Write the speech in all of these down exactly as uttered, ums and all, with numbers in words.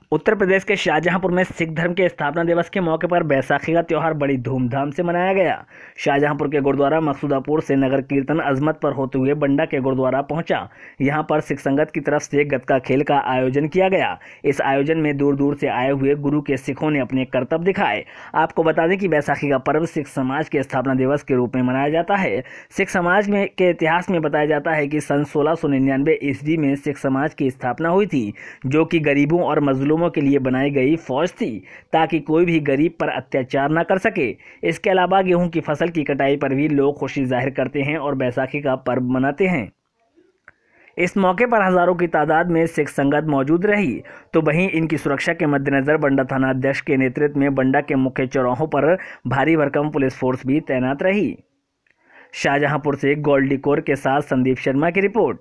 उत्तर प्रदेश के शाहजहांपुर में सिख धर्म के स्थापना दिवस के मौके पर बैसाखी का त्यौहार बड़ी धूमधाम से मनाया गया। शाहजहांपुर के गुरुद्वारा मकसूदापुर से नगर कीर्तन अजमत पर होते हुए बंडा के गुरुद्वारा पहुंचा। यहां पर सिख संगत की तरफ से गतका खेल का आयोजन किया गया। इस आयोजन में दूर दूर से आए हुए गुरु के सिखों ने अपने करतब दिखाए। आपको बता दें कि बैसाखी का पर्व सिख समाज के स्थापना दिवस के रूप में मनाया जाता है। सिख समाज में के इतिहास में बताया जाता है कि सन सोलह सौ निन्यानवे ईस्वी में सिख समाज की स्थापना हुई थी, जो कि गरीबों और मजलूमों के लिए बनाई गई फौज थी, ताकि कोई भी गरीब पर अत्याचार न कर सके। इसके अलावा गेहूं की फसल की कटाई पर भी लोग खुशी जाहिर करते हैं और बैसाखी का पर्व मनाते हैं। इस मौके पर हजारों की तादाद में सिख संगत मौजूद रही, तो वहीं इनकी सुरक्षा के मद्देनजर बंडा थाना अध्यक्ष के नेतृत्व में बंडा के मुख्य चौराहों पर भारी भरकम पुलिस फोर्स भी तैनात रही। शाहजहांपुर से गोल्ड डिकोर के साथ संदीप शर्मा की रिपोर्ट।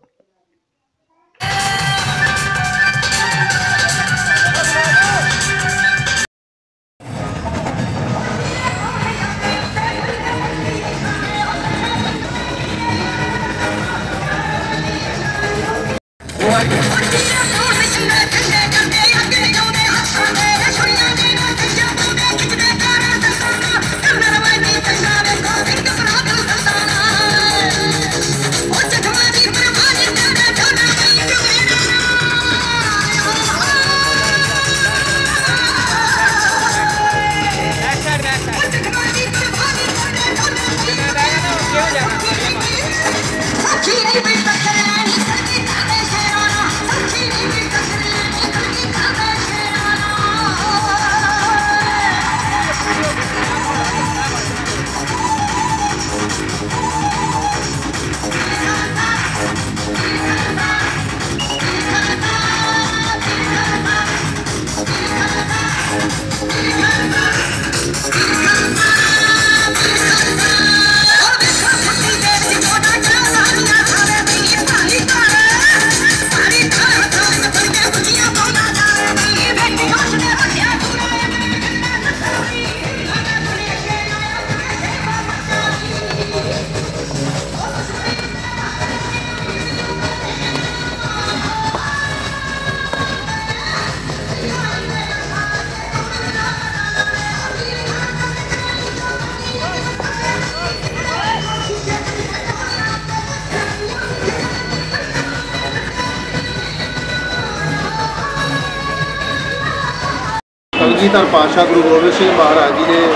कलगीधर पातशाह गुरु गोबिंद सिंह महाराज जी ने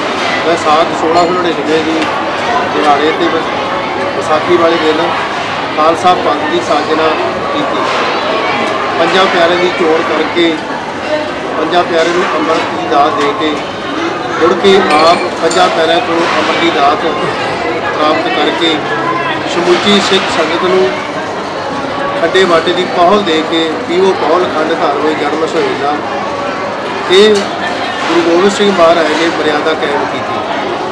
वैसाख सोलह सौ नड़िनवे की दिहाड़े ते विसाखी वाले दिन खालसा पंथ की साजना की। पंजा प्यारे की चोण करके पंजा प्यारे को अमृत की दात दे के मुड़ के आप पंजा प्यारे को अमृत की दात प्राप्त करके समूची सिख संगत को खड्डे बाटे की पहल दे के पीओ पहल खंड घर में जन्म सहेला ये गुरु गोबिंद सिंह महाराज ने मर्यादा कायम की थी।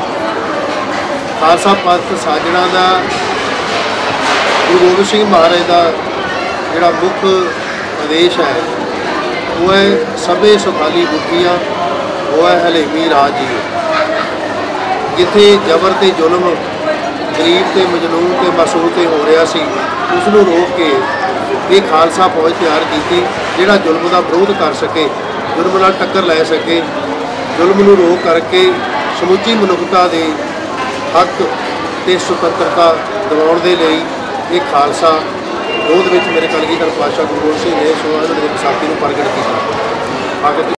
खालसा पंथ साजना का गुरु गोबिंद सिंह महाराज का जोड़ा मुख आदेश है वो है सबे सुखाली बुद्धियाँ, वो है हलेमी राज जी। जिथे जबर ते जुल्म गरीब ते मजलूम ते मासूम ते हो रहा सी, उसनूं रोक के ये खालसा फौज तैयार की जिहड़ा जुल्म का विरोध कर सके, जुल्म नाल टक्कर लै सके, जुल्म नूं रोक करके समूची मनुखता के हक ते सुतंत्रता दिवाउण दे लई ये खालसा ओहदे विच मेरे कलगीधर पातशाह गुरु गोबिंद सिंह ने सोलह सौ विसाखी नूं प्रगट किया।